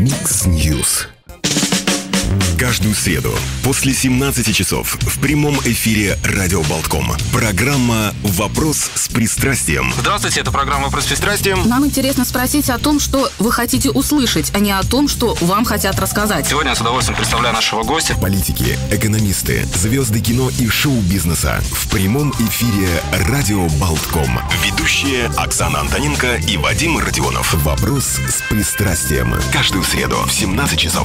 Микс Ньюс. Каждую среду после 17 часов в прямом эфире Радио Болтком. Программа «Вопрос с пристрастием». Здравствуйте, это программа «Вопрос с пристрастием». Нам интересно спросить о том, что вы хотите услышать, а не о том, что вам хотят рассказать. Сегодня я с удовольствием представляю нашего гостя. Политики, экономисты, звезды кино и шоу-бизнеса. В прямом эфире Радио Болтком. Ведущие Оксана Антоненко и Вадим Родионов. «Вопрос с пристрастием». Каждую среду в 17 часов.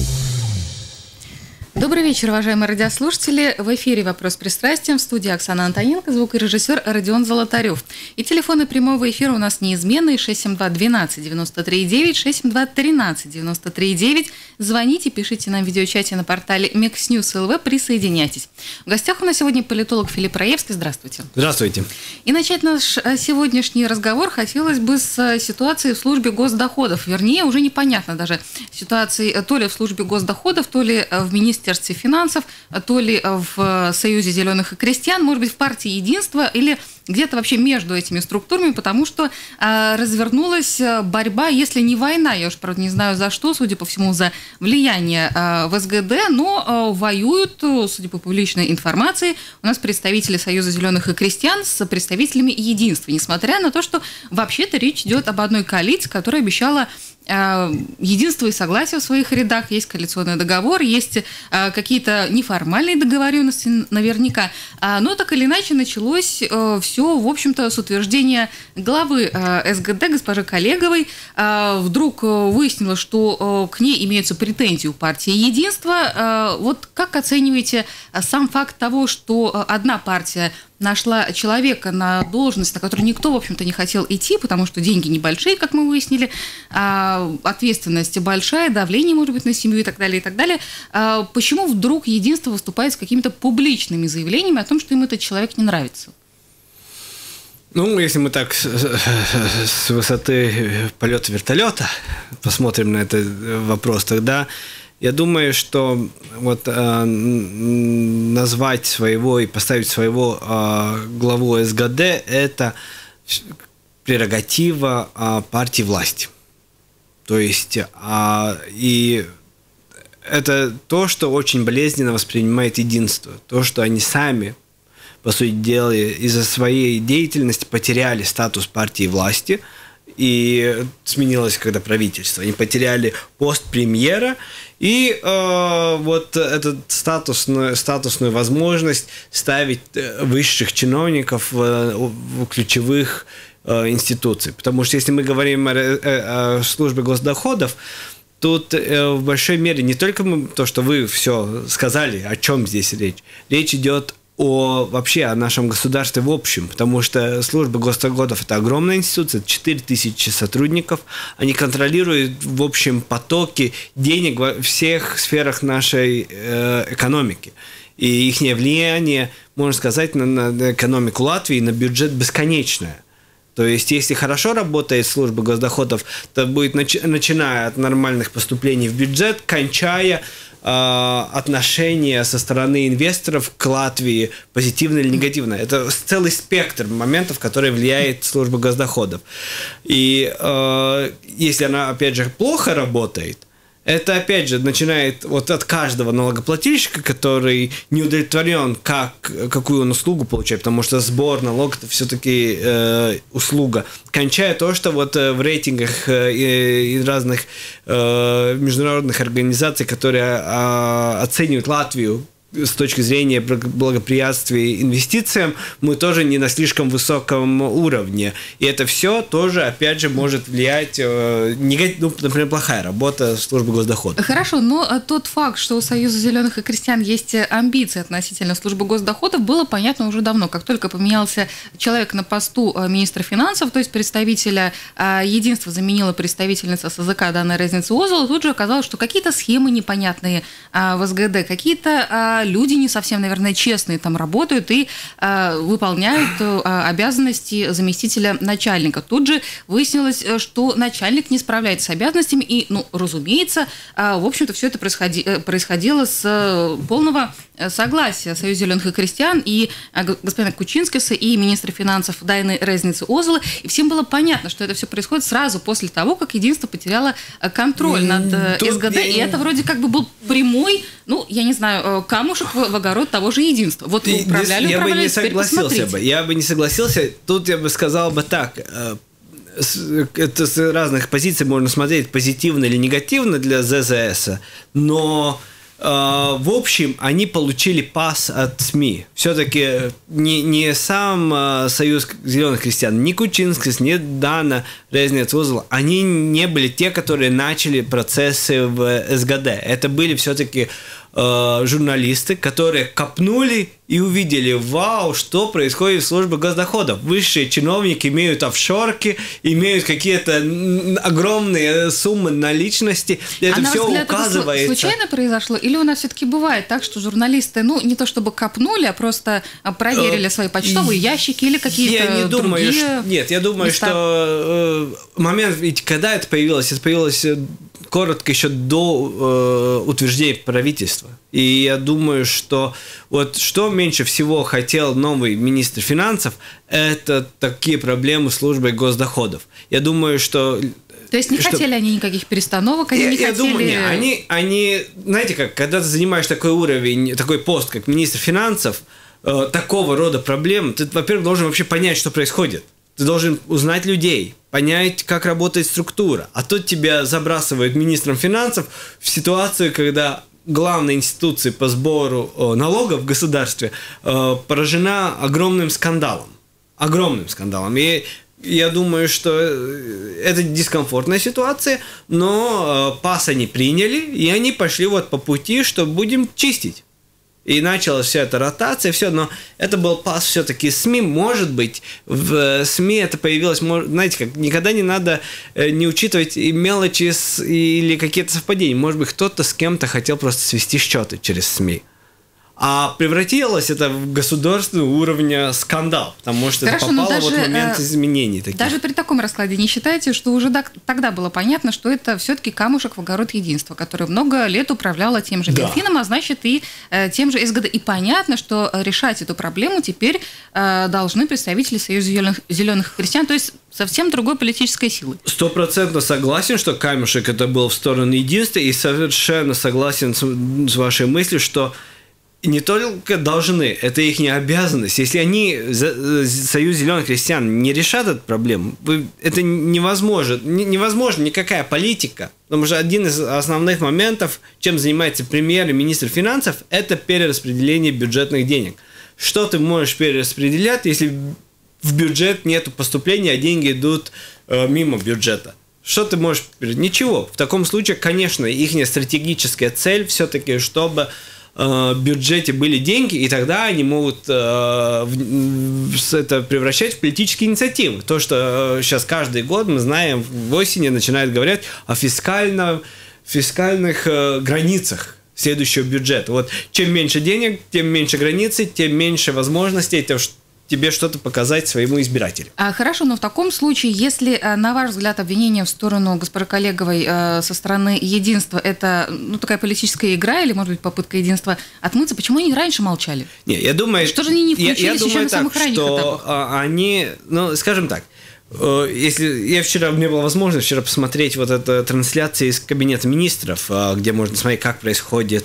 Добрый вечер, уважаемые радиослушатели. В эфире «Вопрос с пристрастием», в студии Оксана Антоненко, звукорежиссер Родион Золотарев. И телефоны прямого эфира у нас неизменные: 672-12-93-9, 672-13-93-9. Звоните, пишите нам в видеочате на портале Mix News LV, присоединяйтесь. В гостях у нас сегодня политолог Филипп Раевский. Здравствуйте. Здравствуйте. И начать наш сегодняшний разговор хотелось бы с ситуации в службе госдоходов. Вернее, уже непонятно даже ситуации то ли в службе госдоходов, то ли в Министерстве финансов, то ли в Союзе зеленых и крестьян, может быть, в партии Единство или где-то вообще между этими структурами, потому что развернулась борьба, если не война, я уж, правда, не знаю за что, судя по всему, за влияние в СГД, но воюют, судя по публичной информации, у нас представители Союза зеленых и крестьян с представителями Единства, несмотря на то, что вообще-то речь идет об одной коалиции, которая обещала единство и согласие в своих рядах, есть коалиционный договор, есть какие-то неформальные договоренности наверняка, но так или иначе началось все, в общем-то, с утверждения главы СГД госпожи Колеговой. Вдруг выяснилось, что к ней имеются претензии у партии Единство. Вот как оцениваете сам факт того, что одна партия нашла человека на должность, на которую никто, в общем-то, не хотел идти, потому что деньги небольшие, как мы выяснили, ответственность большая, давление, может быть, на семью и так далее, и так далее. Почему вдруг Единство выступает с какими-то публичными заявлениями о том, что им этот человек не нравится? Ну, если мы так с высоты полета вертолета посмотрим на этот вопрос, тогда я думаю, что вот назвать своего и поставить своего главу СГД – это прерогатива партии власти. То есть, и это то, что очень болезненно воспринимает Единство. То, что они сами, по сути дела, из-за своей деятельности потеряли статус партии власти, и сменилось когда правительство. Они потеряли пост премьера, и вот эту статусную возможность ставить высших чиновников в ключевых институций. Потому что если мы говорим о службе госдоходов, тут в большой мере не только то, что вы все сказали, о чем здесь речь. Речь идет вообще о нашем государстве в общем, потому что служба госдоходов – это огромная институция, 4000 сотрудников, они контролируют в общем потоки денег во всех сферах нашей экономики. И их влияние, можно сказать, на экономику Латвии, на бюджет бесконечное. То есть, если хорошо работает служба госдоходов, то будет, начиная от нормальных поступлений в бюджет, кончая отношения со стороны инвесторов к Латвии, позитивно или негативно. Это целый спектр моментов, которые влияет служба госдоходов. И если она, опять же, плохо работает, это, опять же, начинает вот от каждого налогоплательщика, который не удовлетворен, какую он услугу получает, потому что сбор налога – это все-таки услуга, кончая то, что вот в рейтингах из разных международных организаций, которые оценивают Латвию с точки зрения благоприятствия инвестициям, мы тоже не на слишком высоком уровне. И это все тоже, опять же, может влиять, например, плохая работа службы госдоходов. Хорошо, но тот факт, что у Союза зеленых и крестьян есть амбиции относительно службы госдоходов, было понятно уже давно. Как только поменялся человек на посту министра финансов, то есть представителя Единства заменила представительница СЗК Дана Резница-Озола, тут же оказалось, что какие-то схемы непонятные в СГД, какие-то а люди не совсем, наверное, честные там работают и выполняют обязанности заместителя начальника. Тут же выяснилось, что начальник не справляется с обязанностями, и, разумеется, в общем-то, все это происходило с полного согласия Союза зеленых и крестьян и господина Кучинскиса, и министра финансов Дайны Резницы-Озолы. И всем было понятно, что это все происходит сразу после того, как единство потеряло контроль над СГД. И это вроде как бы был прямой, я не знаю, камушек в огород того же единства. Вот вы управляли, я бы не согласился. Тут я бы сказал бы так. Это с разных позиций можно смотреть, позитивно или негативно для ЗЗС, но в общем, они получили пас от СМИ. Все-таки не сам Союз зеленых крестьян, ни Кучинскис, ни Дана Резница-Озола, они не были те, которые начали процессы в СГД. Это были все-таки журналисты, которые копнули и увидели, вау, что происходит в службе госдоходов. Высшие чиновники имеют офшорки, имеют какие-то огромные суммы наличности. Это все указывается. Это случайно произошло? Или у нас все-таки бывает так, что журналисты, не то чтобы копнули, а просто проверили свои почтовые ящики или какие-то другие Нет, я думаю, места. что момент, ведь когда это появилось коротко еще до утверждения правительства. И я думаю, что вот что меньше всего хотел новый министр финансов, это такие проблемы с службой госдоходов. Я думаю, что... То есть не хотели они никаких перестановок, они не хотели... Я думаю, они, знаете как, когда ты занимаешь такой уровень, такой пост, как министр финансов, такого рода проблем, ты, во-первых, должен вообще понять, что происходит. Ты должен узнать людей, понять, как работает структура. А тут тебя забрасывают министром финансов в ситуацию, когда главная институция по сбору налогов в государстве поражена огромным скандалом. Огромным скандалом. И я думаю, что это дискомфортная ситуация, но пас они приняли, и они пошли по пути, что будем чистить. И началась вся эта ротация, все, но это был пас все-таки СМИ. Может быть, в СМИ это появилось, знаете, как никогда не надо не учитывать и мелочи или какие-то совпадения. Может быть, кто-то с кем-то хотел просто свести счеты через СМИ. А превратилось это в государственного уровня скандал, потому что Хорошо, это попало в момент изменений таких. Даже при таком раскладе не считаете, что уже тогда было понятно, что это все-таки камушек в огород единства, который много лет управляло тем же Минфином, а значит и тем же СГД. И понятно, что решать эту проблему теперь должны представители Союза зеленых крестьян, то есть совсем другой политической силы. 100% согласен, что камешек это был в сторону единства, и совершенно согласен с вашей мыслью, что не только должны, это их обязанность. Если они, Союз зеленых крестьян, не решат эту проблему, это невозможно. Невозможно никакая политика. Потому что один из основных моментов, чем занимается премьер и министр финансов, это перераспределение бюджетных денег. Что ты можешь перераспределять, если в бюджет нет поступления, а деньги идут мимо бюджета? Что ты можешь... Ничего. В таком случае, конечно, их стратегическая цель все-таки, чтобы в бюджете были деньги, и тогда они могут это превращать в политические инициативы. То, что сейчас каждый год, мы знаем, в осени начинают говорить о фискальных границах следующего бюджета. Чем меньше денег, тем меньше границы, тем меньше возможностей тебе что-то показать своему избирателю. Хорошо, но в таком случае, если, на ваш взгляд, обвинение в сторону госпожи Коллеговой со стороны единства – это такая политическая игра или, может быть, попытка единства отмыться, почему они раньше молчали? Не, я думаю, что же они не включились еще на самых ранних этапах? Они, скажем так, если мне была возможность вчера посмотреть эту трансляцию из кабинета министров, где можно смотреть, как происходит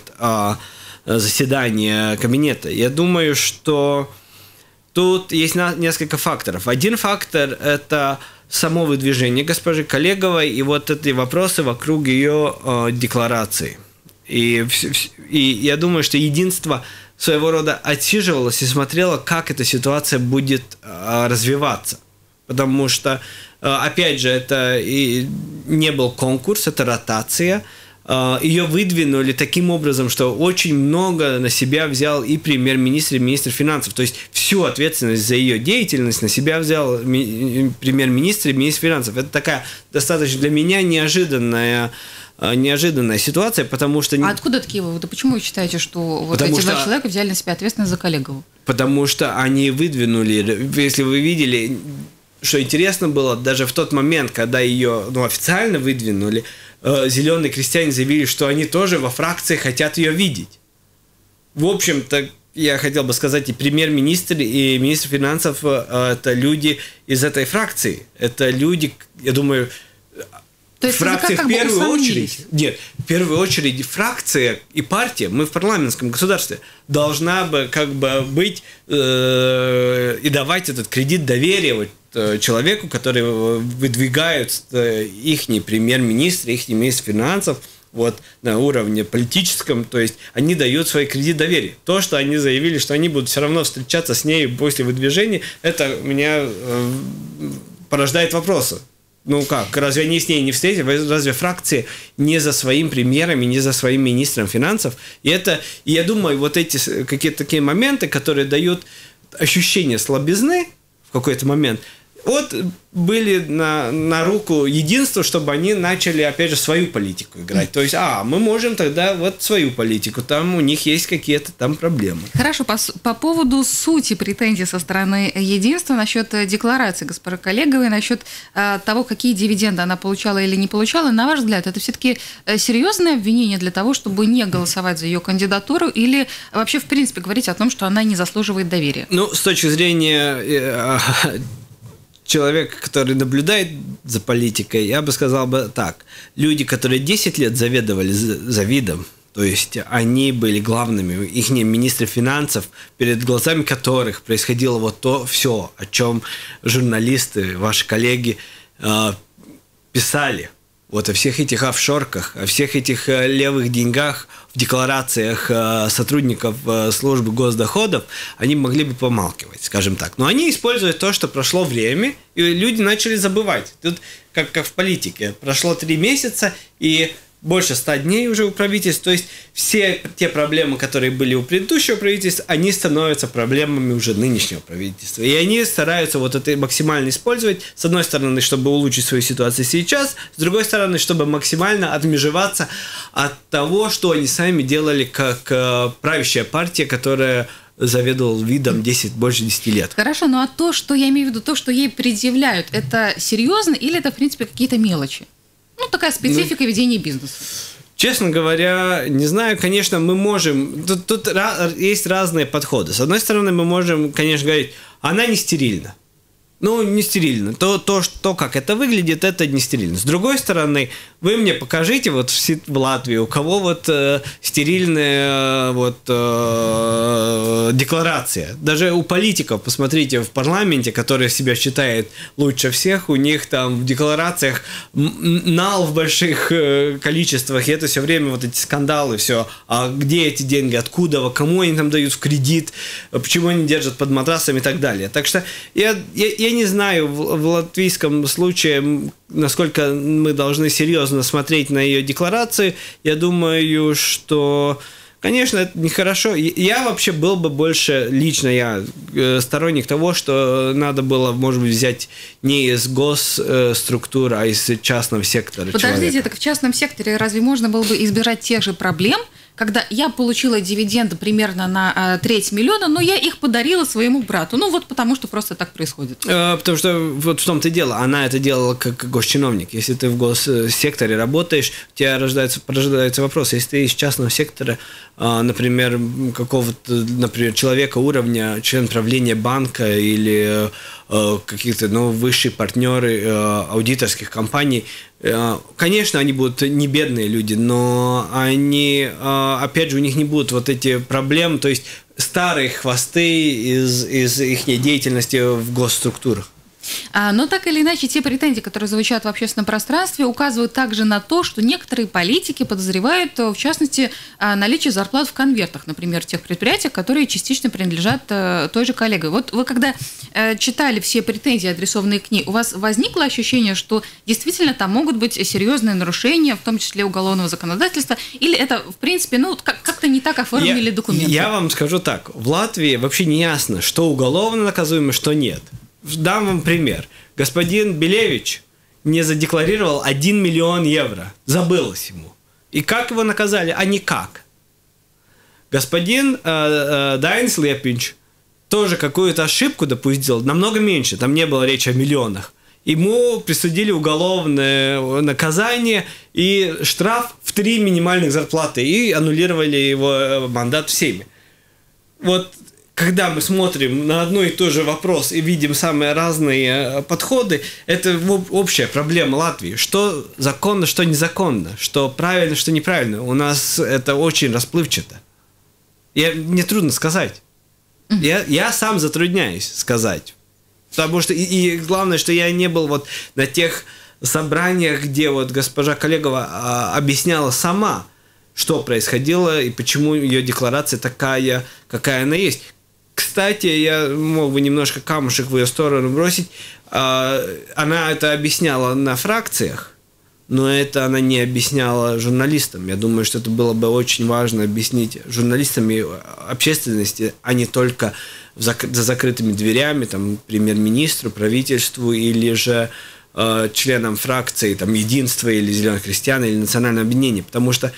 заседание кабинета, я думаю, что тут есть несколько факторов. Один фактор – это само выдвижение госпожи Коллеговой и эти вопросы вокруг ее декларации. И я думаю, что единство своего рода отсиживалось и смотрело, как эта ситуация будет развиваться. Потому что, опять же, это и не был конкурс, это ротация. Ее выдвинули таким образом, что очень много на себя взял и премьер-министр, и министр финансов. То есть всю ответственность за ее деятельность на себя взял премьер-министр и министр финансов. Это такая достаточно для меня неожиданная неожиданная ситуация, потому что... А откуда такие выводы? Почему вы считаете, что вот эти два человека взяли на себя ответственность за Колегову? Потому что они выдвинули, если вы видели, что интересно было, даже в тот момент, когда ее официально выдвинули, зеленые крестьяне заявили, что они тоже во фракции хотят ее видеть. В общем-то, я хотел бы сказать, и премьер-министр, и министр финансов – это люди из этой фракции. Это люди, я думаю, то есть фракция в первую очередь. Нет, в первую очередь фракция и партия, мы в парламентском государстве, должна бы быть и давать этот кредит доверия человеку, который выдвигает их премьер-министр, их министр финансов на уровне политическом, то есть они дают свой кредит доверия. То, что они заявили, что они будут все равно встречаться с ней после выдвижения, это меня порождает вопросы. Разве они с ней не встретились? Разве фракции не за своим премьером и не за своим министром финансов? И я думаю, эти какие-то такие моменты, которые дают ощущение слабизны в какой-то момент, были на руку единства, чтобы они начали, опять же, свою политику играть. То есть, мы можем тогда свою политику, там у них есть какие-то там проблемы. Хорошо, по поводу сути претензий со стороны единства насчет декларации госпожи Колеговой, насчет того, какие дивиденды она получала или не получала, на ваш взгляд, это все-таки серьезное обвинение для того, чтобы не голосовать за ее кандидатуру или вообще, в принципе, говорить о том, что она не заслуживает доверия? С точки зрения... человек, который наблюдает за политикой, я бы сказал так. Люди, которые 10 лет заведовали за видом, то есть они были главными, их министры финансов, перед глазами которых происходило то все, о чем журналисты, ваши коллеги писали. О всех этих офшорках, о всех этих левых деньгах в декларациях сотрудников службы госдоходов, они могли бы помалкивать, скажем так. Но они используют то, что прошло время, и люди начали забывать. Тут, как в политике, прошло 3 месяца, и больше 100 дней уже у правительства. То есть все те проблемы, которые были у предыдущего правительства, они становятся проблемами уже нынешнего правительства. И они стараются это максимально использовать. С одной стороны, чтобы улучшить свою ситуацию сейчас, с другой стороны, чтобы максимально отмежеваться от того, что они сами делали как правящая партия, которая заведовал видом больше 10 лет. Хорошо, а то, что я имею в виду, то, что ей предъявляют, это серьезно или это, в принципе, какие-то мелочи? Такая специфика ведения бизнеса. Честно говоря, не знаю, конечно, мы можем... Тут есть разные подходы. С одной стороны, мы можем, конечно, говорить, она не стерильна. Не стерильно. То, как это выглядит, это не стерильно. С другой стороны, вы мне покажите в Латвии, у кого стерильная декларация. Даже у политиков, посмотрите, в парламенте, который себя считает лучше всех, у них там в декларациях нал в больших количествах, и это все время эти скандалы, все. А где эти деньги, откуда, кому они там дают в кредит, почему они держат под матрасом и так далее. Так что я не знаю в латвийском случае, насколько мы должны серьезно смотреть на ее декларации. Я думаю, что, конечно, это нехорошо. Я вообще был бы больше, лично я сторонник того, что надо было, может быть, взять не из госструктур, а из частного сектора. Подождите, так в частном секторе разве можно было бы избежать тех же проблем, когда я получила дивиденды примерно на 3 миллиона, но я их подарила своему брату. Потому что просто так происходит. Потому что в том-то и дело. Она это делала как госчиновник. Если ты в госсекторе работаешь, у тебя порождается вопрос. Если ты из частного сектора, например, какого-то, человека уровня, член правления банка или какие-то высшие партнеры аудиторских компаний, конечно, они будут не бедные люди, но они, опять же, у них не будут эти проблемы, то есть старые хвосты из их деятельности в госструктурах. Но так или иначе, те претензии, которые звучат в общественном пространстве, указывают также на то, что некоторые политики подозревают, в частности, наличие зарплат в конвертах, например, в тех предприятиях, которые частично принадлежат той же коллеге. Вы когда читали все претензии, адресованные к ней, у вас возникло ощущение, что действительно там могут быть серьезные нарушения, в том числе уголовного законодательства, или это, в принципе, как-то не так оформили документы? Я вам скажу так. В Латвии вообще не ясно, что уголовно наказуемо, что нет. Дам вам пример. Господин Белевич не задекларировал 1 миллион евро. Забылось ему. И как его наказали? А никак. Господин Дайнс Лепинч тоже какую-то ошибку допустил, намного меньше, там не было речи о миллионах. Ему присудили уголовное наказание и штраф в 3 минимальных зарплаты и аннулировали его мандат в Сейме. Вот когда мы смотрим на одно и то же вопрос и видим самые разные подходы, это общая проблема Латвии. Что законно, что незаконно, что правильно, что неправильно. У нас это очень расплывчато. Мне трудно сказать. Я сам затрудняюсь сказать. Потому что, и главное, что я не был вот на тех собраниях, где вот госпожа Колегова объясняла сама, что происходило и почему ее декларация такая, какая она есть. Кстати, я мог бы немножко камушек в ее сторону бросить. Она это объясняла на фракциях, но это она не объясняла журналистам. Я думаю, что это было бы очень важно объяснить журналистам и общественности, а не только за закрытыми дверями, там, премьер-министру, правительству или же членам фракции, там, Единства или Зеленых христиан или Национального объединения. Потому что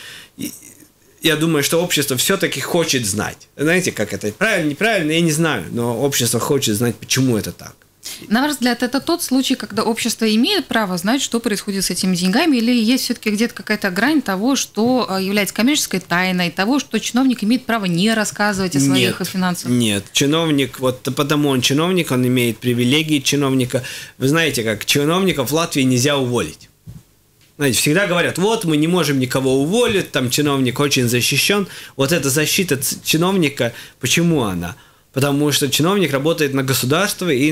я думаю, что общество все-таки хочет знать. Знаете, как это правильно, неправильно, я не знаю, но общество хочет знать, почему это так. На ваш взгляд, это тот случай, когда общество имеет право знать, что происходит с этими деньгами, или есть все-таки где-то какая-то грань того, что является коммерческой тайной, того, что чиновник имеет право не рассказывать о своих финансах? Нет, чиновник, вот потому он чиновник, он имеет привилегии чиновника. Вы знаете, как чиновников в Латвии нельзя уволить. Знаете, всегда говорят, вот мы не можем никого уволить, там чиновник очень защищен. Вот эта защита чиновника, почему она? Потому что чиновник работает на государство и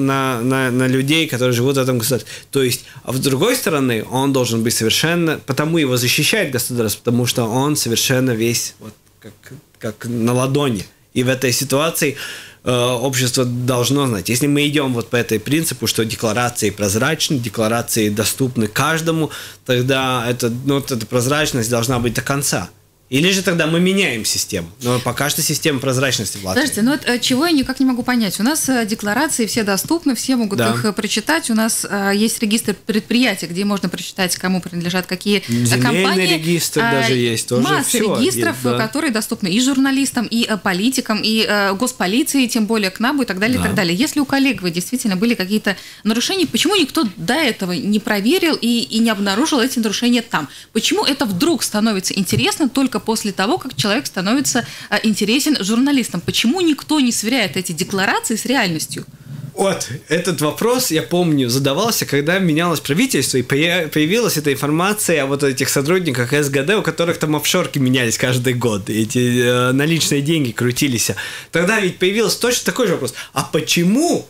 на людей, которые живут в этом государстве. То есть, а с другой стороны, он должен быть совершенно... Потому его защищает государство, потому что он совершенно весь вот, как на ладони. И в этой ситуации общество должно знать. Если мы идем вот по этой принципу, что декларации прозрачны, декларации доступны каждому, тогда эта прозрачность должна быть до конца. Или же тогда мы меняем систему. Но пока что система прозрачности в Латвии. Подождите, но вот чего я никак не могу понять. У нас декларации все доступны, все могут их прочитать. У нас есть регистр предприятий, где можно прочитать, кому принадлежат какие компании. Земельный регистр даже есть. Тоже масса регистров, есть, которые доступны и журналистам, и политикам, и госполиции, тем более к НАБУ и так далее, и так далее. Если у коллег действительно были какие-то нарушения, почему никто до этого не проверил и не обнаружил эти нарушения там? Почему это вдруг становится интересно только после того, как человек становится интересен журналистам? Почему никто не сверяет эти декларации с реальностью? Вот, этот вопрос, я помню, задавался, когда менялось правительство, и появилась эта информация о вот этих сотрудниках СГД, у которых там офшорки менялись каждый год, эти наличные деньги крутились. Тогда ведь появился точно такой же вопрос. А почему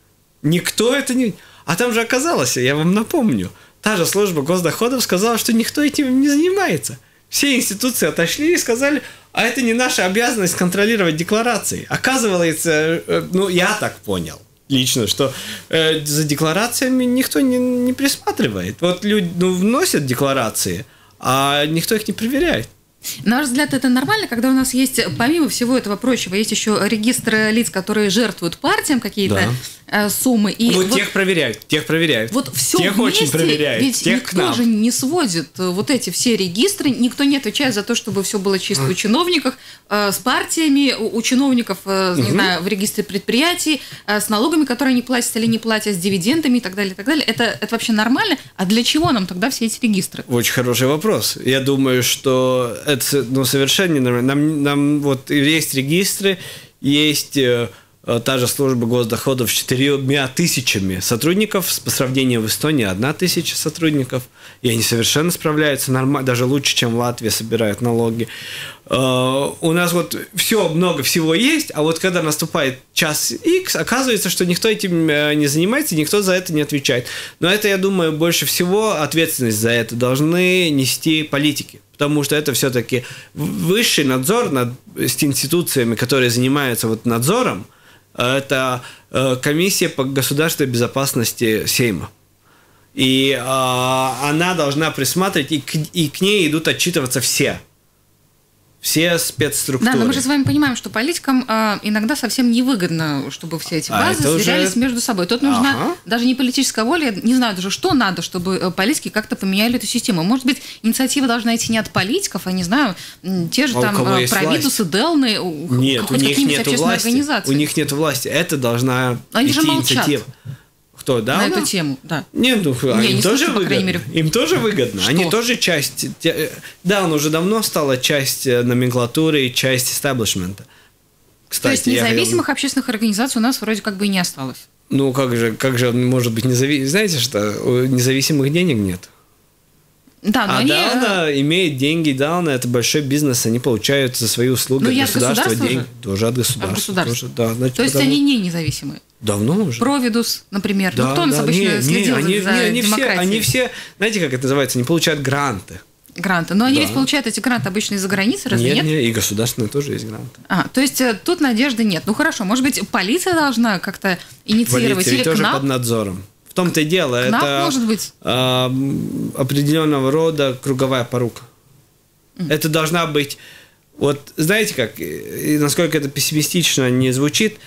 никто это не... А там же оказалось, я вам напомню, та же служба госдоходов сказала, что никто этим не занимается. Все институции отошли и сказали, а это не наша обязанность контролировать декларации. Оказывается, я так понял лично, что за декларациями никто не присматривает. Вот люди вносят декларации, а никто их не проверяет. На ваш взгляд, это нормально, когда у нас есть, помимо всего этого прочего, есть еще регистр лиц, которые жертвуют партиям какие-то суммы. И вот тех проверяют. Вот все тех вместе, очень проверяют. Ведь тех никто же не сводит вот эти все регистры, никто не отвечает за то, чтобы все было чисто у чиновников, с партиями, у чиновников, не знаю, в регистре предприятий, с налогами, которые они платят или не платят, с дивидендами и так далее, и так далее. Это вообще нормально? А для чего нам тогда все эти регистры? Очень хороший вопрос. Я думаю, что это совершенно не нормально. Нам вот есть регистры, есть та же служба госдоходов с 4000 сотрудников, по сравнению в Эстонии 1000 сотрудников, и они совершенно справляются нормально, даже лучше, чем в Латвии собирают налоги. У нас вот много всего есть, а вот когда наступает час X, оказывается, что никто этим не занимается, никто за это не отвечает. Но это, я думаю, больше всего ответственность за это должны нести политики. Потому что это все-таки высший надзор над институциями, которые занимаются вот надзором, это комиссия по государственной безопасности Сейма. И она должна присматривать, и к ней идут отчитываться все. все спецструктуры. Да, но мы же с вами понимаем, что политикам иногда совсем невыгодно, чтобы все эти базы сверялись между собой. Тут нужна даже не политическая воля, не знаю даже, что надо, чтобы политики как-то поменяли эту систему. Может быть, инициатива должна идти не от политиков, а, не знаю, те же там Провидусы, Делны, нет, у них нет власти. У них нет власти. Это должна идти инициатива. Кто, да? На эту тему, да. Нет, им тоже выгодно. Им тоже выгодно. Что? Они тоже часть... Да, он уже давно стала часть номенклатуры и часть истеблишмента. Кстати, то есть независимых общественных организаций у нас вроде как бы и не осталось. Ну, как же он может быть независимым? Знаете, что у независимых денег нет. Да, но они... Дауна имеет деньги, Дауна – это большой бизнес, они получают за свои услуги от государства деньги. Тоже от государства. Тоже, да, значит, то есть они не независимые? Давно уже. Провидус, например. Да, кто у нас обычно следил за демократией? Они все, знаете, как это называется, они получают гранты. Гранты. Но они ведь получают эти гранты обычно из-за границы, разве нет? Нет, и государственные тоже есть гранты. То есть тут надежды нет. Ну хорошо, может быть, полиция должна как-то инициировать? Полиция или тоже КНАП? под надзором. В том-то и дело, КНАП, это может быть? Определенного рода круговая порука. Это должна быть... Вот знаете как, и насколько это пессимистично не звучит,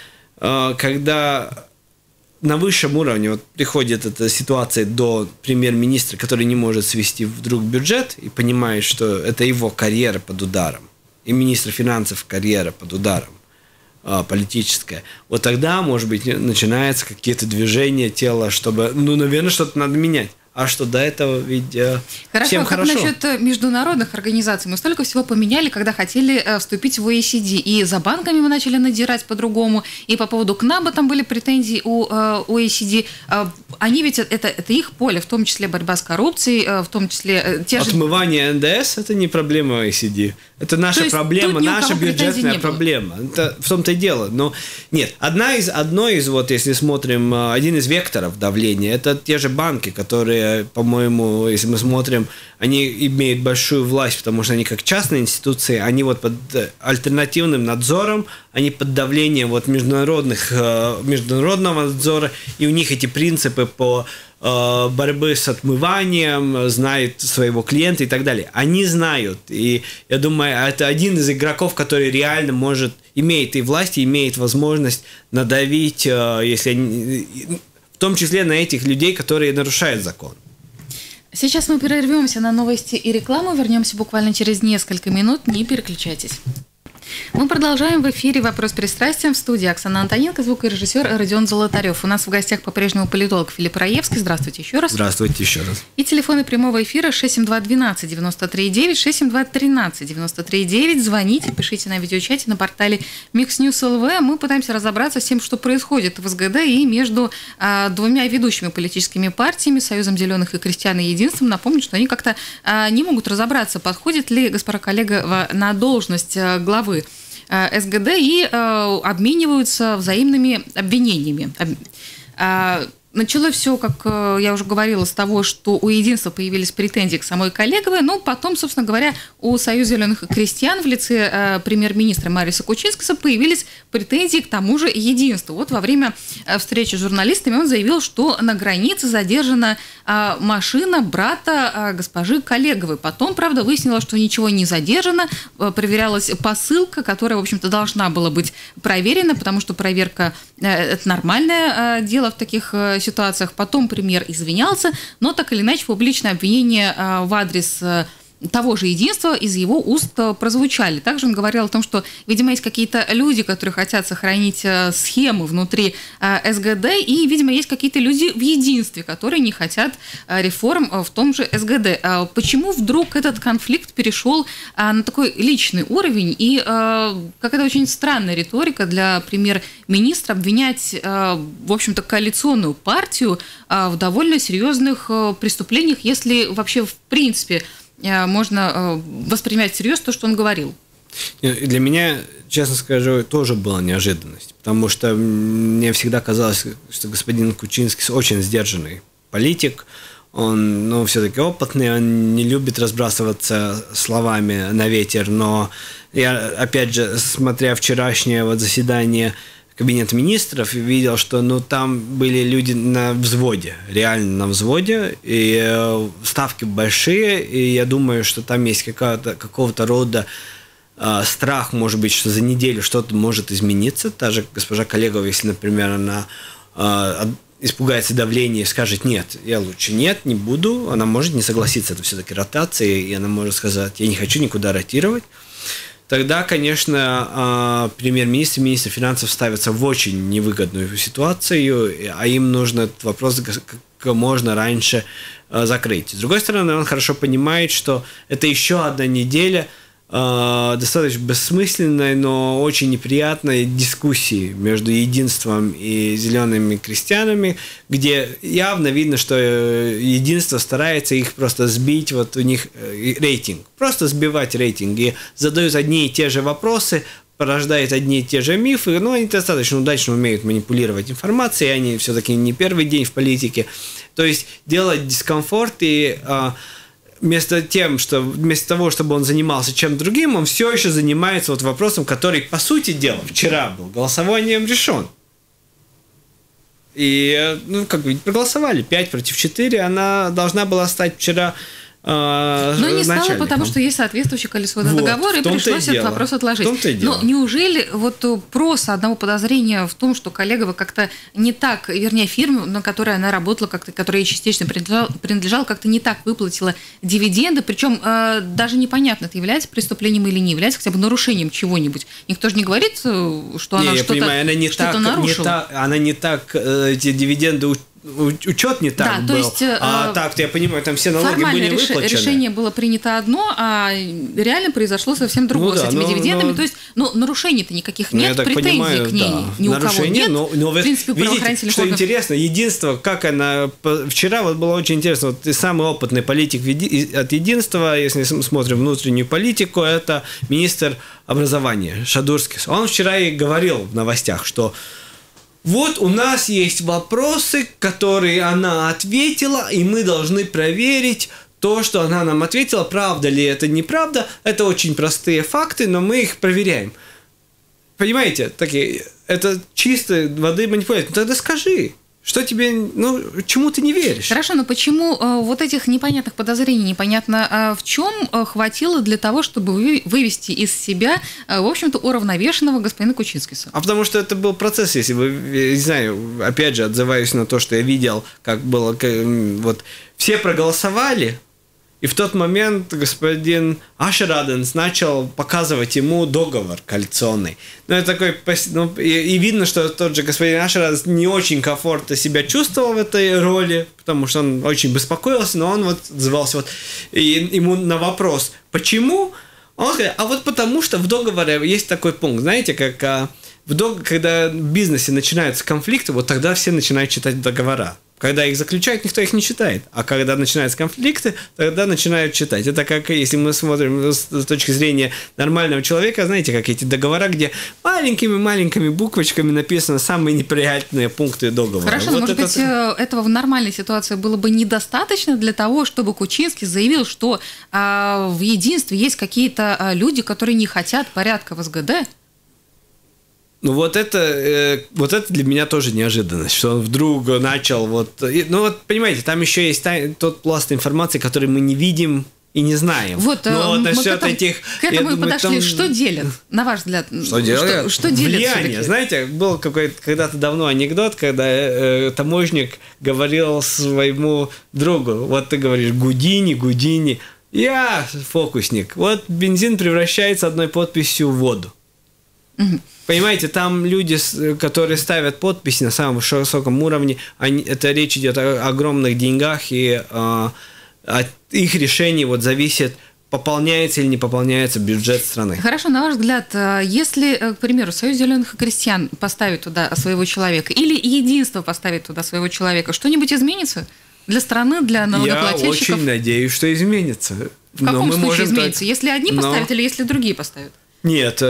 когда на высшем уровне вот приходит эта ситуация до премьер-министра, который не может свести вдруг бюджет и понимает, что это его карьера под ударом, и министра финансов карьера под ударом, политическая. Вот тогда, может быть, начинаются какие-то движения тела, чтобы, наверное, что-то надо менять. А что до этого ведь всем хорошо. Как насчет международных организаций? Мы столько всего поменяли, когда хотели вступить в OECD. И за банками мы начали надирать по-другому. И по поводу КНАБа там были претензии у OECD. Они ведь, это их поле, в том числе борьба с коррупцией, в том числе... Отмывание НДС – это не проблема OECD. Это наша проблема, наша бюджетная проблема. Это в том-то и дело. Но нет, одно из вот, если смотрим, один из векторов давления – это те же банки, которые, по-моему, если мы смотрим, они имеют большую власть, потому что они как частные институции, они вот под альтернативным надзором, они под давлением вот международного надзора, и у них эти принципы по борьбы с отмыванием, знают своего клиента и так далее. Они знают, и я думаю, это один из игроков, который реально имеет и власть, и имеет возможность надавить, если в том числе на этих людей, которые нарушают закон. Сейчас мы прервемся на новости и рекламу, вернемся буквально через несколько минут, не переключайтесь. Мы продолжаем в эфире «Вопрос пристрастием». В студии Оксана Антоненко, звукорежиссер Родион Золотарев. У нас в гостях по-прежнему политолог Филипп Раевский. Здравствуйте еще раз. Здравствуйте еще раз. И телефоны прямого эфира 672-12-93-9, 672-13-93-9. Звоните, пишите на видеочате на портале Mixnews.lv. Мы пытаемся разобраться с тем, что происходит в СГД и между двумя ведущими политическими партиями, Союзом Зеленых и Крестьян и Единством. Напомню, что они как-то не могут разобраться, подходит ли госпожа Колегова на должность главы СГД, и обмениваются взаимными обвинениями. Началось все, как я уже говорила, с того, что у Единства появились претензии к самой Колеговой, но потом, собственно говоря, у Союза Зеленых и Крестьян в лице премьер-министра Мариса Кучинскаса появились претензии к тому же Единству. Вот во время встречи с журналистами он заявил, что на границе задержана машина брата госпожи Колеговой. Потом, правда, выяснилось, что ничего не задержано, проверялась посылка, которая, в общем-то, должна была быть проверена, потому что проверка – это нормальное дело в таких ситуациях. Потом премьер извинялся, но так или иначе публичное обвинение в адрес того же Единства из его уст прозвучали. Также он говорил о том, что, видимо, есть какие-то люди, которые хотят сохранить схемы внутри СГД, и, видимо, есть какие-то люди в Единстве, которые не хотят реформ в том же СГД. Почему вдруг этот конфликт перешел на такой личный уровень, и какая-то очень странная риторика для премьер-министра обвинять, в общем-то, коалиционную партию в довольно серьезных преступлениях, если вообще, в принципе, можно воспринимать всерьез то, что он говорил? Для меня, честно скажу, тоже была неожиданность, потому что мне всегда казалось, что господин Кучинский очень сдержанный политик, он, все-таки опытный, он не любит разбрасываться словами на ветер, но я, опять же, смотря вчерашнее заседание Кабинет министров, видел, что там были люди на взводе, реально на взводе, и ставки большие, и я думаю, что там есть какого-то рода страх, может быть, что за неделю что-то может измениться. Та же госпожа Колегова, если, например, она испугается давления и скажет: нет, я лучше не буду, она может не согласиться, это все-таки ротация, и она может сказать: я не хочу никуда ротировать. Тогда, конечно, премьер-министр, министр финансов ставятся в очень невыгодную ситуацию, а им нужно этот вопрос как можно раньше закрыть. С другой стороны, он хорошо понимает, что это еще одна неделя достаточно бессмысленной, но очень неприятной дискуссии между Единством и Зелеными крестьянами, где явно видно, что Единство старается их просто сбить, вот у них рейтинг, просто сбивать рейтинг, и задают одни и те же вопросы, порождает одни и те же мифы, но они достаточно удачно умеют манипулировать информацией, они все-таки не первый день в политике, то есть делать дискомфорт и вместо того, чтобы он занимался чем-то другим, он все еще занимается вот вопросом, который, по сути дела, вчера был голосованием решен. И, проголосовали 5 против 4, она должна была стать вчера но не стало, потому что есть соответствующий коалиционный договор, и пришлось этот вопрос отложить. Но неужели вот просто одного подозрения в том, что Колегова как-то не так, вернее, фирма, на которой она работала, которая ей частично принадлежала, как-то не так выплатила дивиденды, причем даже непонятно, это является преступлением или не является, хотя бы нарушением чего-нибудь. Никто же не говорит, что она что-то нарушила. Она не так эти дивиденды учет не так был, есть, так-то я понимаю, там все налоги были выплачены. Решение было принято одно, а реально произошло совсем другое с этими дивидендами. То есть, нарушений-то никаких нет, претензий к ней ни у кого нет. Но в принципе, видите, что интересно, Единство, как она... Вчера вот было очень интересно, вот самый опытный политик от Единства, если смотрим внутреннюю политику, это министр образования Шадурскис. Он вчера и говорил в новостях, что вот у нас есть вопросы, которые она ответила, и мы должны проверить то, что она нам ответила, правда ли это, неправда. Это очень простые факты, но мы их проверяем. Понимаете, такие, это чистой воды манипуляция. Тогда скажи, что тебе, чему ты не веришь? Хорошо, но почему вот этих непонятных подозрений, непонятно в чем, хватило для того, чтобы вывести из себя, в общем-то, уравновешенного господина Кучинскиса? А потому что это был процесс, если вы, не знаю, опять же, отзываюсь на то, что я видел, как было, вот, все проголосовали, и в тот момент господин Ашераденс начал показывать ему договор коалиционный. Это такой, и видно, что тот же господин Ашераденс не очень комфортно себя чувствовал в этой роли, потому что он очень беспокоился, но он вот отзывался, и ему на вопрос, почему, он сказал: а вот потому что в договоре есть такой пункт, знаете, как когда в бизнесе начинаются конфликты, вот тогда все начинают читать договора. Когда их заключают, никто их не читает. А когда начинаются конфликты, тогда начинают читать. Это как, если мы смотрим с точки зрения нормального человека, знаете, как эти договора, где маленькими буквочками написаны самые неприятные пункты договора. Хорошо, вот может быть, этого в нормальной ситуации было бы недостаточно для того, чтобы Кучинский заявил, что в Единстве есть какие-то люди, которые не хотят порядка в СГД? Вот это для меня тоже неожиданность, что он вдруг начал понимаете, там еще есть тот пласт информации, который мы не видим и не знаем. Мы к этому и подошли. Что делят, на ваш взгляд? Что делят? Что делят влияние. Все-таки? Знаете, был когда-то давно анекдот, когда таможник говорил своему другу: вот ты говоришь Гудини, я фокусник. Вот бензин превращается одной подписью в воду. Понимаете, там люди, которые ставят подписи на самом высоком уровне, это речь идет о огромных деньгах, и от их решений зависит, пополняется или не пополняется бюджет страны. Хорошо, на ваш взгляд, если, к примеру, Союз зеленых крестьян поставит туда своего человека, или Единство поставит туда своего человека, что-нибудь изменится для страны, для налогоплательщиков? Я очень надеюсь, что изменится. В каком случае изменится? Если одни поставят или если другие поставят? Нет,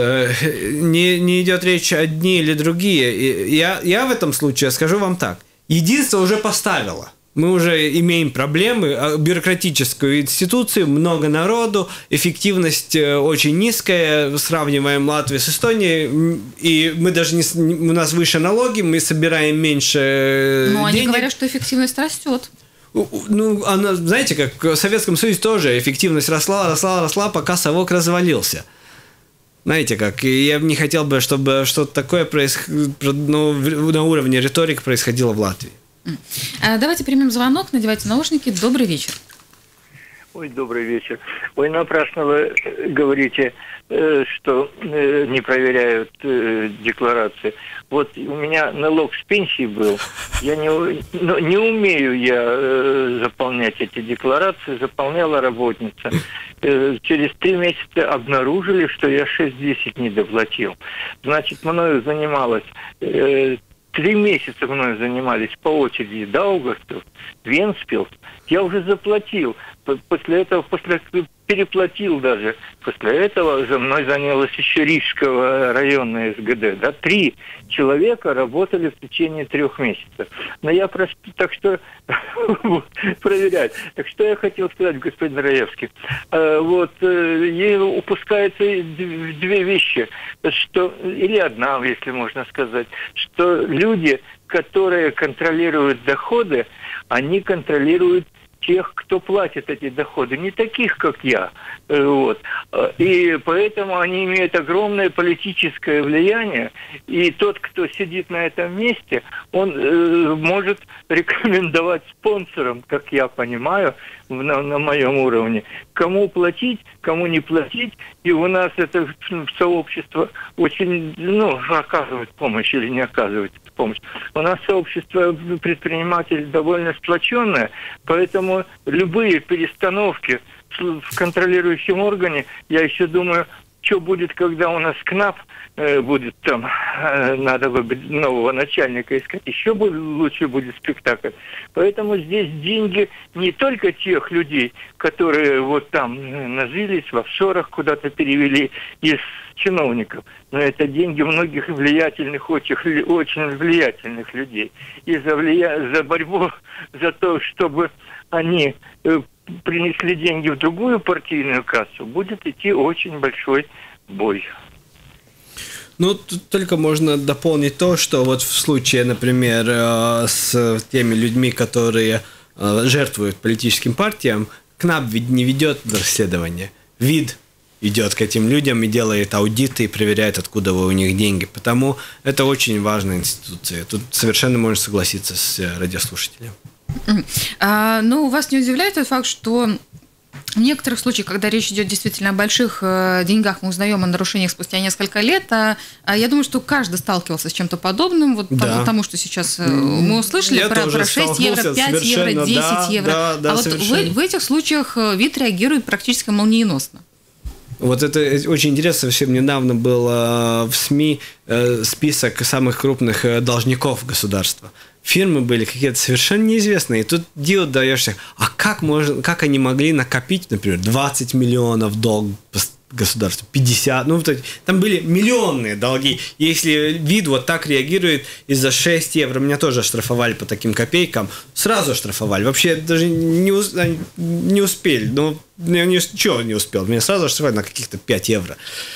не идет речь одни или другие. Я в этом случае скажу вам так. Единство уже поставило. Мы уже имеем проблемы, бюрократическую институцию, много народу, эффективность очень низкая, сравниваем Латвию с Эстонией, и мы даже у нас выше налоги, мы собираем меньше денег. Но они говорят, что эффективность растет. Она, знаете, как в Советском Союзе тоже эффективность росла, пока совок развалился. знаете как, я не хотел бы, чтобы что-то такое на уровне риторики происходило в Латвии. Давайте примем звонок, надевайте наушники. Добрый вечер. Ой, добрый вечер. Ой, напрасно вы говорите, что не проверяют декларации. Вот у меня налог с пенсии был. Я не умею я заполнять эти декларации. Заполняла работница. Через 3 месяца обнаружили, что я 6-10 не доплатил. Значит, мною занималась... 3 месяца мною занимались по очереди Даугавпилс, Вентспилс. Я уже заплатил. После этого, переплатил даже. После этого за мной занялась еще Рижского районная СГД. Да, 3 человека работали в течение 3 месяцев. Но я прошу, так что проверять. Так что я хотел сказать, господин Раевский. Вот упускается 2 вещи, что или одна, если можно сказать, что люди, которые контролируют доходы, они контролируют тех, кто платит эти доходы, не таких, как я. Вот. И поэтому они имеют огромное политическое влияние, и тот, кто сидит на этом месте, он может рекомендовать спонсорам, как я понимаю, на моем уровне, кому платить, кому не платить, и у нас это сообщество очень, оказывает помощь или не оказывает помощь. У нас сообщество предпринимателей довольно сплоченное, поэтому любые перестановки в контролирующем органе, я еще думаю, что будет, когда у нас КНАП будет там, надо бы нового начальника искать, еще лучше будет спектакль. Поэтому здесь деньги не только тех людей, которые вот там нажились в офшорах, куда-то перевели из чиновников, но это деньги многих влиятельных, очень влиятельных людей. И за борьбу за то, чтобы они принесли деньги в другую партийную кассу, будет идти очень большой бой. Тут только можно дополнить то, что вот в случае, например, с теми людьми, которые жертвуют политическим партиям, КНАП ведь не ведет расследование. ВИД идет к этим людям и делает аудиты и проверяет, откуда у них деньги. Потому это очень важная институция. Тут совершенно можно согласиться с радиослушателем. Но вас не удивляет тот факт, что в некоторых случаях, когда речь идет действительно о больших деньгах, мы узнаем о нарушениях спустя несколько лет. Я думаю, что каждый сталкивался с чем-то подобным, вот тому, что сейчас мы услышали, про 6 евро, 5 евро, 10 евро. Да, вот в этих случаях ВИД реагирует практически молниеносно. Вот это очень интересно. Совсем недавно был в СМИ список самых крупных должников государства. Фирмы были какие-то совершенно неизвестные. И тут дело даешься, как они могли накопить, например, 20 миллионов долг государству, 50, там были миллионные долги. Если ВИД вот так реагирует из-за 6 евро, меня тоже оштрафовали по таким копейкам, сразу оштрафовали, вообще даже не успели, я ничего не успел, меня сразу оштрафовали на каких-то 5 евро.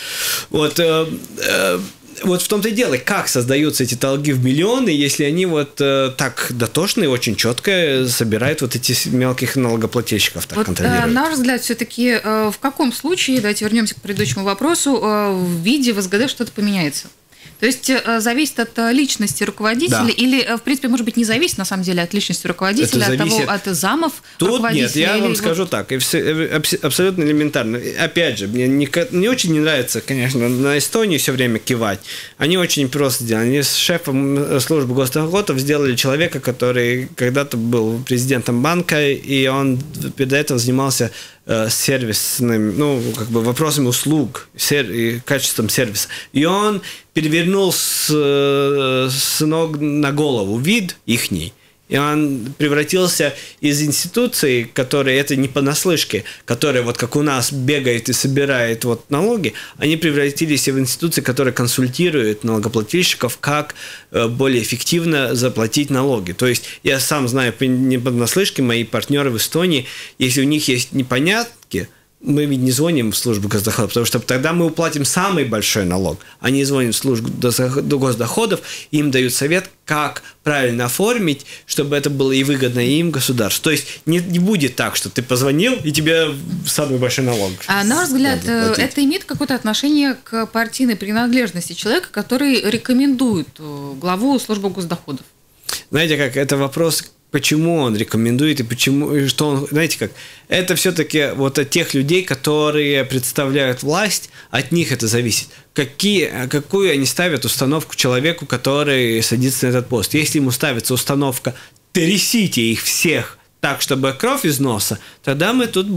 Вот в том-то и дело, как создаются эти долги в миллионы, если они вот так дотошно и очень четко собирают вот этих мелких налогоплательщиков, так контролируют. На ваш взгляд, все-таки в каком случае, давайте вернемся к предыдущему вопросу, в ВИДе в СГД что-то поменяется? То есть зависит от личности руководителя или, в принципе, может быть, не зависит, на самом деле, от личности руководителя, от замов тут руководителя? Нет, я вам скажу так, абсолютно элементарно. Опять же, мне очень не нравится, конечно, на Эстонии все время кивать. Они очень просто сделали. Они с шефом службы госдоходов сделали человека, который когда-то был президентом банка, и он перед этим занимался сервисным, вопросами услуг и качеством сервиса. И он перевернул с ног на голову ВИД ихний. И он превратился из институции, которые это не понаслышке, которые вот как у нас бегает и собирает вот налоги, они превратились в институции, которые консультируют налогоплательщиков, как более эффективно заплатить налоги. То есть я сам знаю не понаслышке, мои партнеры в Эстонии, если у них есть непонятки, мы ведь не звоним в службу госдоходов, потому что тогда мы уплатим самый большой налог. Они звонят в службу госдоходов, им дают совет, как правильно оформить, чтобы это было и выгодно им, государству. То есть не будет так, что ты позвонил, и тебе самый большой налог. А на ваш взгляд, это имеет какое-то отношение к партийной принадлежности человека, который рекомендует главу службы госдоходов? Знаете как, это вопрос... Почему он рекомендует и почему, что он, знаете как, это все-таки вот от тех людей, которые представляют власть, от них это зависит. Какую они ставят установку человеку, который садится на этот пост. Если ему ставится установка «трясите их всех так, чтобы кровь из носа», тогда мы тут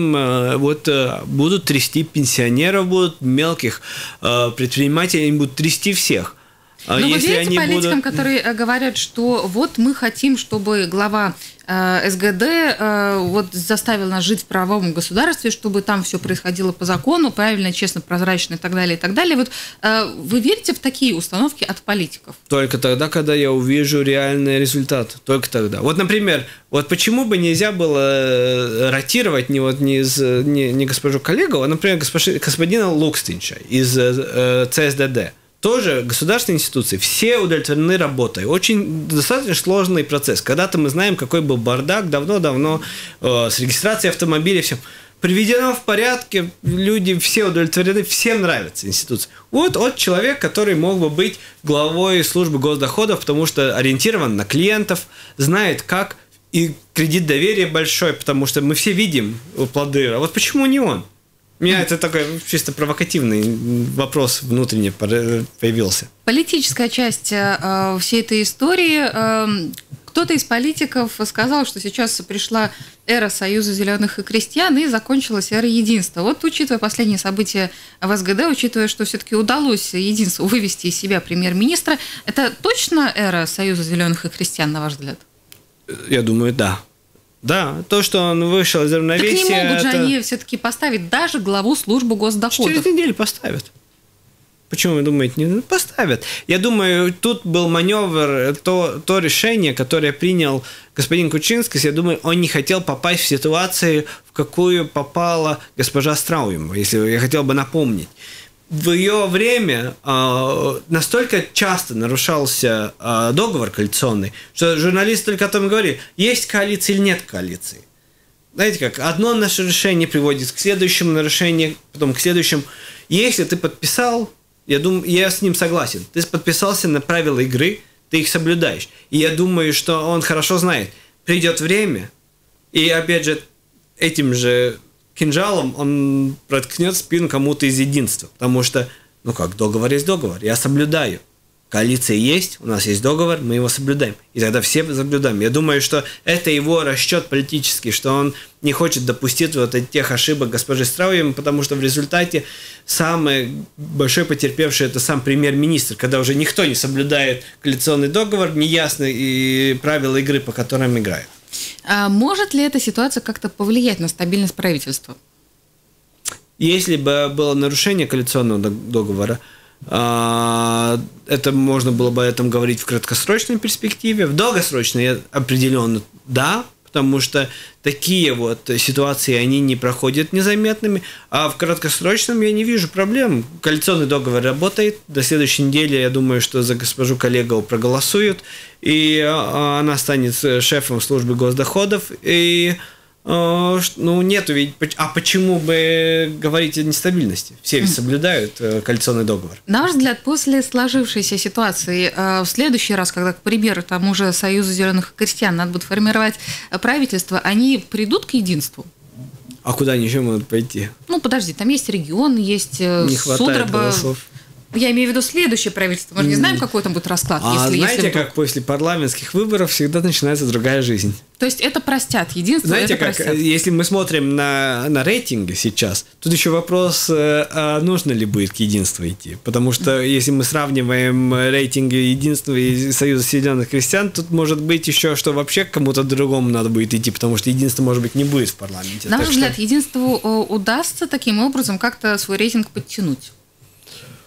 будут трясти пенсионеров, будут мелких предпринимателей, они будут трясти всех. Но вы верите политикам, которые говорят, что вот мы хотим, чтобы глава СГД заставил нас жить в правовом государстве, чтобы там все происходило по закону, правильно, честно, прозрачно и так далее, и так далее. Вот вы верите в такие установки от политиков? Только тогда, когда я увижу реальный результат. Только тогда. Вот, например, вот почему бы нельзя было ротировать не госпожу Колегову, а, например, господина Лукстинча из ЦСДД. Тоже государственные институции, все удовлетворены работой. Очень достаточно сложный процесс. Когда-то мы знаем, какой был бардак давно-давно с регистрацией автомобилей, все приведено в порядке, люди все удовлетворены, всем нравится институция. Вот человек, который мог бы быть главой службы госдоходов, потому что ориентирован на клиентов, знает как, и кредит доверия большой, потому что мы все видим плоды. А вот почему не он? У меня это такой чисто провокативный вопрос внутренне появился. Политическая часть всей этой истории. Кто-то из политиков сказал, что сейчас пришла эра Союза зеленых и крестьян и закончилась эра единства. Вот, учитывая последние события в СГД, учитывая, что все-таки удалось единство вывести из себя премьер-министра, это точно эра Союза зеленых и крестьян, на ваш взгляд? Я думаю, да. Да, то, что он вышел из равновесия... Так не могут же они все-таки поставить даже главу службы госдоходов? Через неделю поставят. Почему вы думаете, не поставят? Я думаю, тут был маневр, то решение, которое принял господин Кучинский, я думаю, он не хотел попасть в ситуацию, в какую попала госпожа Страуем, если я хотел бы напомнить. В ее время настолько часто нарушался договор коалиционный, что журналисты только о том и говорили, есть коалиция или нет коалиции. Знаете как, одно наше решение приводит к следующему нарушению, потом к следующему. Если ты подписал, я думаю, я с ним согласен, ты подписался на правила игры, ты их соблюдаешь. И я думаю, что он хорошо знает, придет время, и опять же, этим же кинжалом он проткнет спину кому-то из единства. Потому что, договор есть договор, я соблюдаю. Коалиция есть, у нас есть договор, мы его соблюдаем. И тогда все соблюдаем. Я думаю, что это его расчет политический, что он не хочет допустить вот тех ошибок госпожи Страуем, потому что в результате самый большой потерпевший это сам премьер-министр, когда уже никто не соблюдает коалиционный договор, неясны и правила игры, по которым играют. А может ли эта ситуация как-то повлиять на стабильность правительства? Если бы было нарушение коалиционного договора, это можно было бы о этом говорить в краткосрочной перспективе. В долгосрочной определенно да, потому что такие вот ситуации, они не проходят незаметными, а в краткосрочном я не вижу проблем. Коалиционный договор работает, до следующей недели, я думаю, что за госпожу Колегову проголосуют, и она станет шефом службы госдоходов, и нету ведь... А почему бы говорить о нестабильности? Все ведь соблюдают коалиционный договор. На ваш взгляд, после сложившейся ситуации, в следующий раз, когда, к примеру, тому же Союзу зеленых крестьян надо будет формировать правительство, они придут к единству? А куда они еще могут пойти? Подожди, там есть регион, есть не хватает голосов. Я имею в виду следующее правительство. Мы же не знаем, какой там будет расклад. Знаете, как после парламентских выборов всегда начинается другая жизнь. То есть это простят, единство. Знаете, это простят. Если мы смотрим на рейтинги сейчас, тут еще вопрос, нужно ли будет к единству идти. Потому что если мы сравниваем рейтинги единства и Союза зеленых крестьян, тут может быть еще, что вообще кому-то другому надо будет идти, потому что единство, может быть, не будет в парламенте. На ваш взгляд, единству удастся таким образом как-то свой рейтинг подтянуть?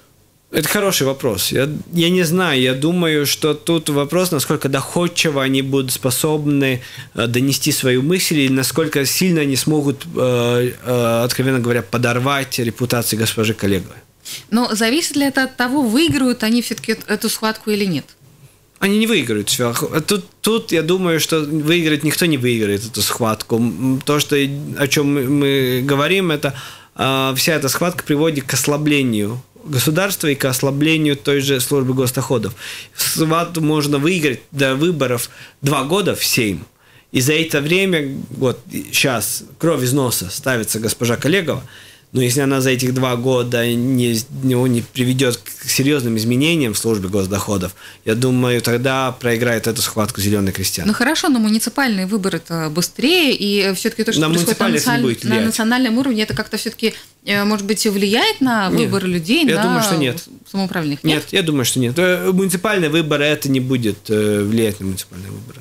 Это хороший вопрос. Я не знаю, я думаю, что тут вопрос, насколько доходчиво они будут способны донести свою мысль, и насколько сильно они смогут, откровенно говоря, подорвать репутацию госпожи Колеговой. Но зависит ли это от того, выиграют они все-таки эту схватку или нет? Они не выиграют. Тут я думаю, что выиграть никто не выиграет эту схватку. То, о чем мы говорим, это вся эта схватка приводит к ослаблению государства и к ослаблению той же службы госдоходов. Схватку можно выиграть до выборов 2 года в Сейм. И за это время, вот сейчас кровь из носа ставится госпожа Колегова, но если она за этих 2 года не приведет к серьезным изменениям в службе госдоходов, я думаю, тогда проиграет эту схватку зеленые крестьяне. Ну хорошо, но муниципальные выборы-то быстрее, и все-таки то, что происходит на национальном уровне, это как-то все-таки, может быть, влияет на выборы людей, я думаю, что нет. Самоуправленных? Нет, я думаю, что нет. Муниципальные выборы, это не будет влиять на муниципальные выборы.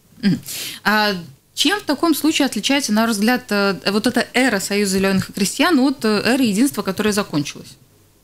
Чем в таком случае отличается, на ваш взгляд, вот эта эра Союза зеленых крестьян от эры единства, которая закончилась?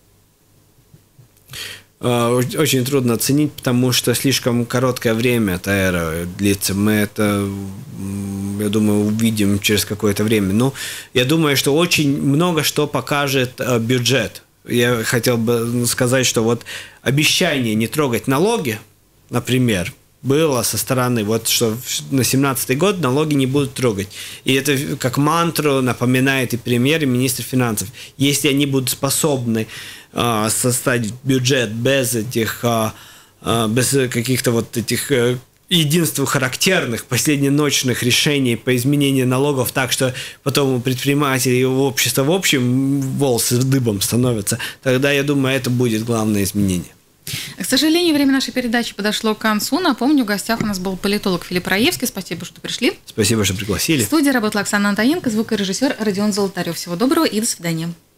Очень трудно оценить, потому что слишком короткое время эта эра длится. Мы это, я думаю, увидим через какое-то время. Но я думаю, что очень много что покажет бюджет. Я хотел бы сказать, что вот обещание не трогать налоги, например, было со стороны, вот что на 2017 год налоги не будут трогать. И это как мантру напоминает и премьер, и министр финансов. Если они будут способны составить бюджет без каких-то вот этих единству характерных последненочных решений по изменению налогов так, что потом у предпринимателей и у общества в общем волосы дыбом становятся, тогда, я думаю, это будет главное изменение. К сожалению, время нашей передачи подошло к концу. Напомню, в гостях у нас был политолог Филипп Раевский. Спасибо, что пришли. Спасибо, что пригласили. В студии работала Оксана Антоненко, звукорежиссер Родион Золотарев. Всего доброго и до свидания.